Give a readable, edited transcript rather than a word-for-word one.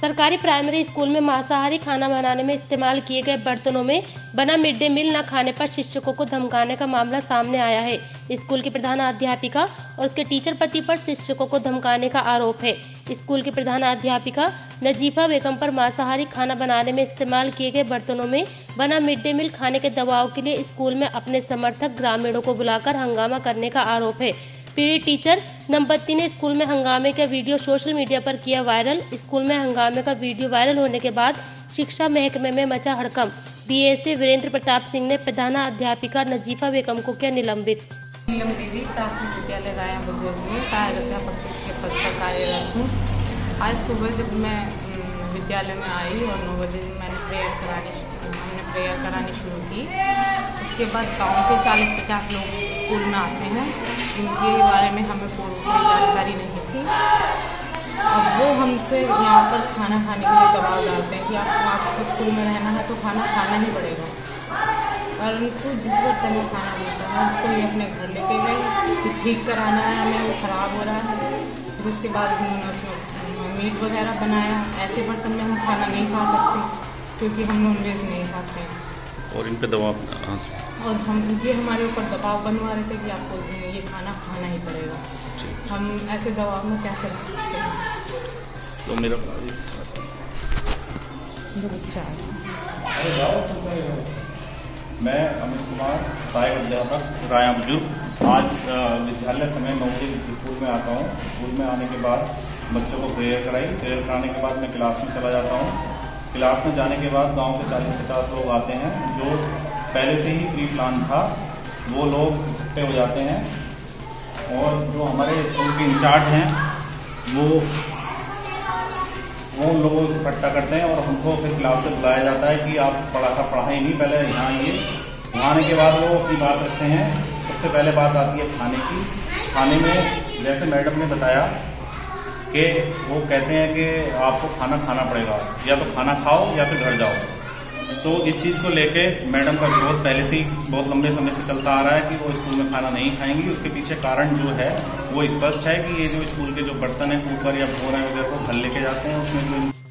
सरकारी primary school में मांसाहारी खाना बनाने में इस्तेमाल किए गए बर्तनों में बना मिड डे मील न खाने पर शिक्षकों को धमकाने का मामला सामने आया है। स्कूल की प्रधानाध्यापिका और उसके टीचर पति पर शिक्षकों को धमकाने का आरोप है। स्कूल की प्रधानाध्यापिका नजीफा बेगम पर मांसाहारी खाना बनाने में इस्तेमाल किए गए बर्तनों में बना मिड डे मील खाने के दबाव के लिए स्कूल में अपने समर्थक ग्रामीणों को बुलाकर हंगामा करने का आरोप है। पीड़ित टीचर दंपति ने स्कूल में हंगामे का वीडियो सोशल मीडिया पर किया वायरल। स्कूल में हंगामे का वीडियो वायरल होने के बाद शिक्षा महकमे में मचा हड़कंप। बीएसए वीरेंद्र प्रताप सिंह ने प्रधानाध्यापिका नजीफा बेगम को किया निलंबित। नीलम देवी प्राथमिक विद्यालय राया बुजुर्ग में सहायक अध्यापक के पद पर कार्यरत हूँ। आज सुबह जब मैं विद्यालय में आई और 9 बजे हमने प्रेयर करानी शुरू की। उसके बाद गांव के 40-50 लोग स्कूल में आते हैं, जिनके बारे में हमें पूरी जानकारी नहीं थी। अब वो हमसे यहाँ पर खाना खाने के लिए दबाव डालते हैं कि आपको स्कूल में रहना है तो खाना खाना ही पड़ेगा। परंतु जिस बर्तन में खाना मिलता है उसको ये अपने घर लेके गए कि ठीक कराना है हमें, वो ख़राब हो रहा है। फिर उसके बाद उन्होंने उसमें मीट वगैरह बनाया। ऐसे बर्तन में हम खाना नहीं खा सकते क्योंकि हम नॉनवेज नहीं खाते। और इन पे दबाव और हम ये हमारे ऊपर दबाव बनवा रहे थे कि आपको ये खाना खाना ही पड़ेगा। हम ऐसे दबाव में कैसे रह सकते हैं। तो मेरा मैं अमित कुमार, सहायक अध्यापक राया बुजुर्ग। आज विद्यालय समय 9 बजे स्कूल में आता हूँ। स्कूल में आने के बाद बच्चों को प्रेयर कराई। प्रेयर कराने के बाद मैं क्लास में चला जाता हूँ। क्लास में जाने के बाद गांव के 40-50 लोग आते हैं, जो पहले से ही प्री प्लान था। वो लोग इकट्ठे हो जाते हैं और जो हमारे स्कूल के इंचार्ज हैं वो उन लोगों को इकट्ठा करते हैं और हमको फिर क्लास से बुलाया जाता है कि आप पढ़ाई नहीं, पहले यहाँ आइए। वहाँ आने के बाद वो अपनी बात रखते हैं। सबसे पहले बात आती है खाने की। खाने में जैसे मैडम ने बताया कि वो कहते हैं कि आपको खाना खाना पड़ेगा, या तो खाना खाओ या फिर घर जाओ। तो इस चीज़ को लेके मैडम का विरोध पहले से ही बहुत लंबे समय से चलता आ रहा है कि वो स्कूल में खाना नहीं खाएंगी। उसके पीछे कारण जो है वो स्पष्ट है कि ये जो स्कूल के जो बर्तन है, कुकर या भगोना वगैरह को घर लेके जाते हैं, उसमें जो